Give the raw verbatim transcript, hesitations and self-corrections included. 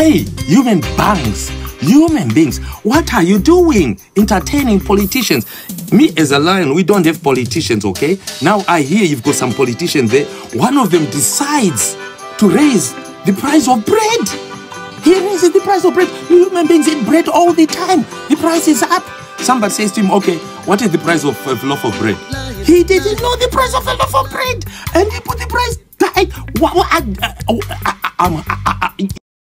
Hey, human beings, human beings, what are you doing? Entertaining politicians. Me as a lion, we don't have politicians, okay? Now I hear you've got some politicians there. One of them decides to raise the price of bread. He raises the price of bread. Human beings eat bread all the time. The price is up. Somebody says to him, okay, what is the price of a loaf of bread? He didn't know the price of a loaf of bread. And he put the price. I, I, I, I, I, I, I,